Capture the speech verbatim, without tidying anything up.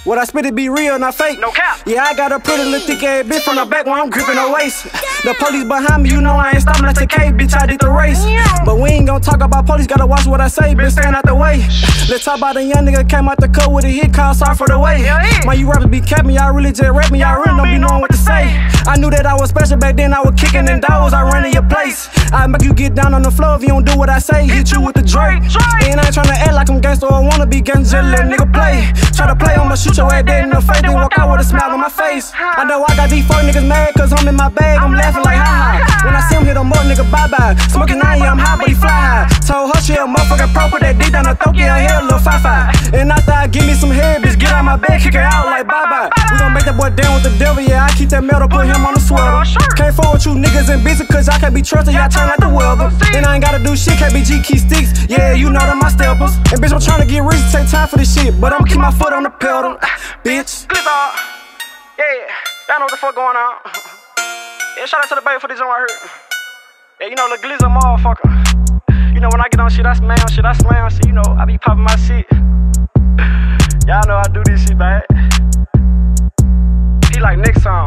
What I spit it be real, not fake. No cap. Yeah, I got a pretty little thick ass bitch from the back when I'm gripping her waist. The police behind me, you know I ain't stopping at the K, bitch, I did the race. But we ain't gon' talk about police, gotta watch what I say, bitch, stand out the way. Let's talk about a young nigga came out the cut with a hit call, sorry for the way. Man, you rappers be capping, y'all really just rap me, y'all really don't be knowing what to say. I knew that I was special back then, I was kicking in doors, I ran in your place. I make you get down on the floor if you don't do what I say, hit you with the Drake. And I ain't tryna act like I'm gangsta or wanna be gangsta, just let a nigga play. Try to play, I'ma shoot your ass dead in the face, then walk out with a smile on my face. I know I got these four niggas mad cause I'm in my bag, I'm laughing like ha ha. When I see him hit them up, nigga bye bye. Smoking nine, yeah, I'm high, but he fly high. Told her she a motherfucking pro, put that dick down her throat, yeah, hell, little five five. And after I give me some head, bitch, get out my bed, kick her out like bye bye. We gon' make that boy down with the devil, yeah, I keep that metal, put him on the sweater. Can't fool with you niggas in busy cause y'all can't be trusted, y'all turn like the weather. And I ain't gotta do shit, can't be G key sticks, yeah, you know them my steppers. And bitch, I'm tryna get rich, take time for this shit, but I'ma keep my foot on the pedal, bitch. Yeah, y'all know what the fuck going on. Yeah, shout out to the baby for this joint right here. Yeah, you know, the Glizzy motherfucker. You know, when I get on shit, I slam shit, I slam shit, you know, I be popping my shit. Y'all know I do this shit bad. He like next song.